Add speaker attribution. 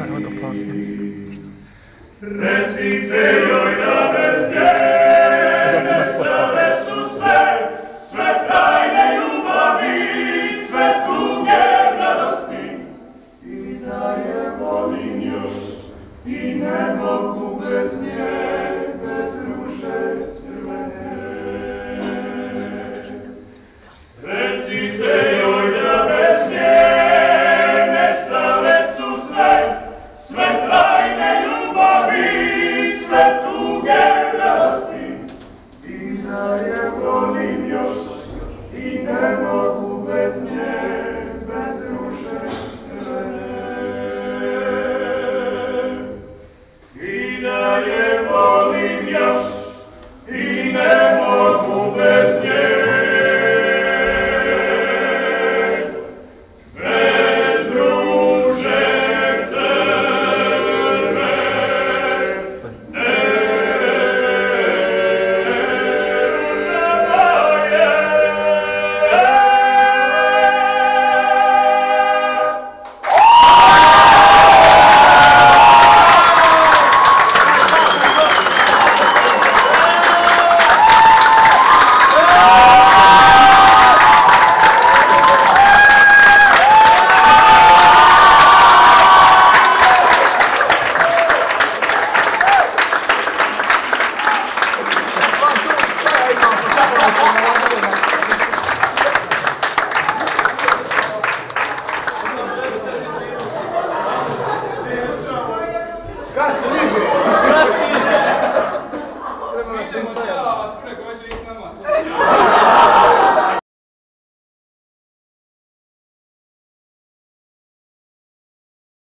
Speaker 1: od opasnosti.
Speaker 2: Recite joj da bez nje nestale su sve tajne ljubavi, sve tuge radosti. I da je volim još i ne mogu bez nje, bez ruže crvene. Recite joj da bez nje nestale su sve tajne ljubavi, sve tuge radosti. I da je volim još i ne mogu bez nje, bez ruže crvene. I da je volim još i ne mogu bez nje,
Speaker 1: Treba nas